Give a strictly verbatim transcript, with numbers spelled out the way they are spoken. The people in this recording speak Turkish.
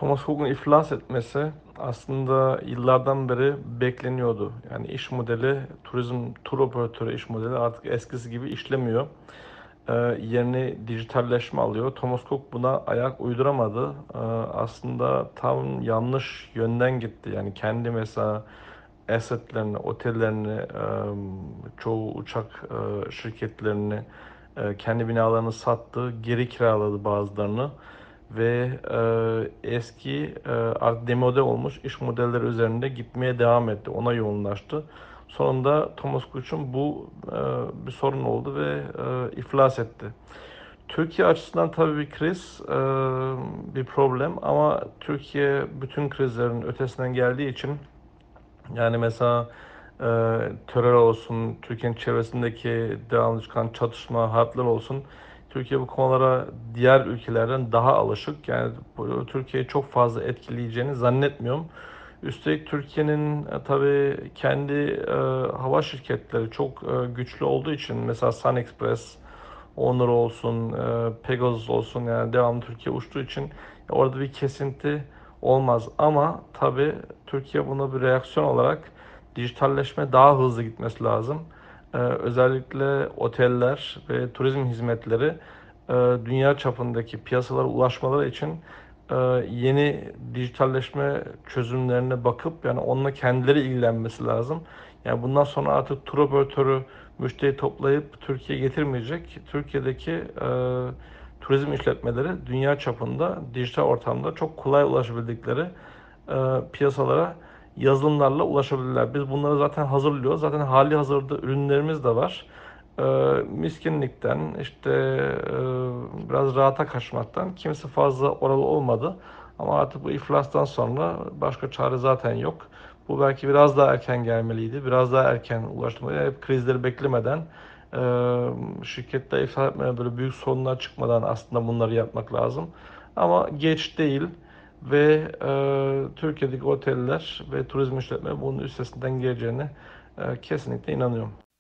Thomas Cook'un iflas etmesi aslında yıllardan beri bekleniyordu. Yani iş modeli, turizm tur operatörü iş modeli artık eskisi gibi işlemiyor. Ee, yerini dijitalleşme alıyor. Thomas Cook buna ayak uyduramadı. Ee, aslında tam yanlış yönden gitti. Yani kendi mesela assetlerini, otellerini, e, çoğu uçak e, şirketlerini, e, kendi binalarını sattı, geri kiraladı bazılarını ve e, eski e, artık demode olmuş iş modelleri üzerinde gitmeye devam etti. Ona yoğunlaştı. Sonunda Thomas Cook'un bu e, bir sorun oldu ve e, iflas etti. Türkiye açısından tabii bir kriz, e, bir problem ama Türkiye bütün krizlerin ötesinden geldiği için yani mesela e, terör olsun, Türkiye'nin çevresindeki devamlı çıkan çatışma, harpler olsun. Türkiye bu konulara diğer ülkelerden daha alışık. Yani bu, Türkiye'yi çok fazla etkileyeceğini zannetmiyorum. Üstelik Türkiye'nin e, tabii kendi e, hava şirketleri çok e, güçlü olduğu için mesela Sun Express, Onur olsun, e, Pegasus olsun yani devamlı Türkiye uçtuğu için orada bir kesinti olmaz. Ama tabii Türkiye buna bir reaksiyon olarak dijitalleşme daha hızlı gitmesi lazım. Ee, özellikle oteller ve turizm hizmetleri e, dünya çapındaki piyasalara ulaşmaları için e, yeni dijitalleşme çözümlerine bakıp yani onunla kendileri ilgilenmesi lazım. Yani bundan sonra artık tur operatörü müşteri toplayıp Türkiye'ye getirmeyecek. Türkiye'deki e, turizm işletmeleri dünya çapında dijital ortamda çok kolay ulaşabildikleri e, piyasalara yazılımlarla ulaşabilirler. Biz bunları zaten hazırlıyoruz. Zaten hali hazırda ürünlerimiz de var. E, miskinlikten işte e, biraz rahata kaçmaktan kimse fazla oralı olmadı. Ama artık bu iflastan sonra başka çare zaten yok. Bu belki biraz daha erken gelmeliydi. Biraz daha erken ulaştırmalıydı. Hep krizleri beklemeden, e, şirkette iflas etmeden, böyle büyük sorunlar çıkmadan aslında bunları yapmak lazım. Ama geç değil ve e, Türkiye'deki oteller ve turizm işletmeleri bunun üstesinden geleceğine e, kesinlikle inanıyorum.